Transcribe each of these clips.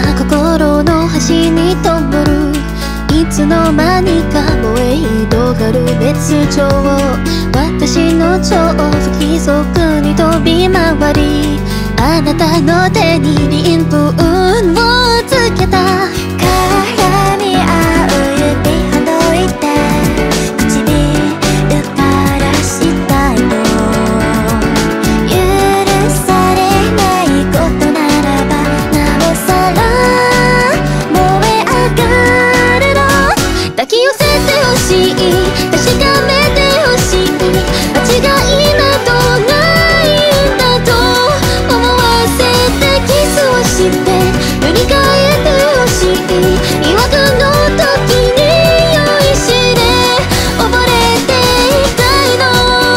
な心の端に灯るいつの間にか燃え広がる熱情私の超不規則に飛び回りあなたの手に鱗粉をつけた絡み合う指ほどいて唇からしたいと許されないことならばなおさら燃え上がるの抱き寄せてほしい確かめてほしい間違いなどないんだと思わせてキスをして塗り替えてほしい違和感の時に酔いしれ溺れていたいの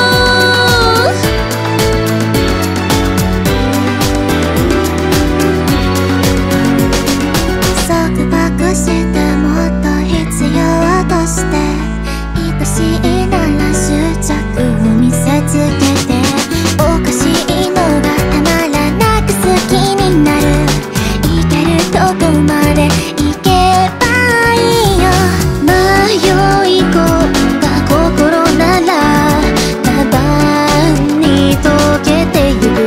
束縛してもっと必要として愛しいなら執着を見せつけておかしいのがたまらなく好きになるいけるとこまで行けばいいよ迷い込んだ心ならただに溶けてゆく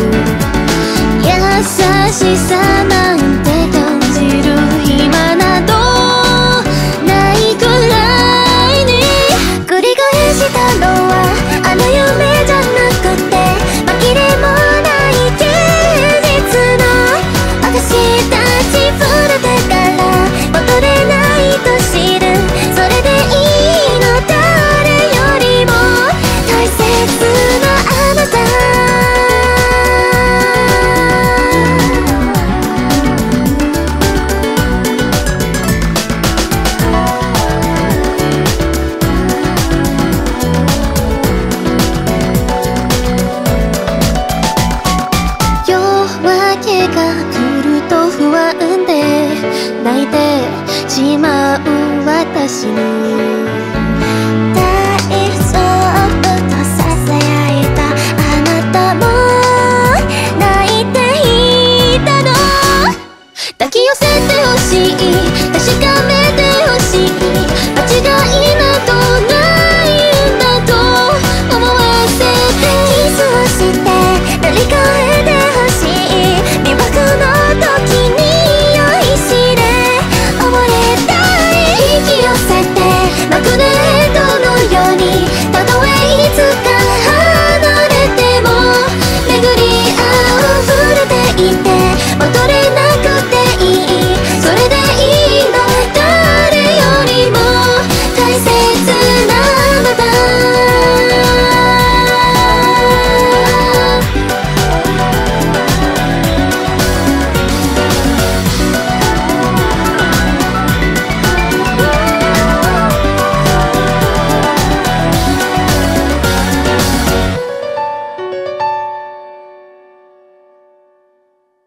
優しさなんて感じる暇などないくらいに繰り返したのはあの夢じゃなくて紛れもない現実の私たち触れてから戻れないと知るそれでいいの誰よりも大切なあなた夜明けが来ると不安で泣いてしまう私に大丈夫とささやいたあなたも泣いていたの抱き寄せてほしい確か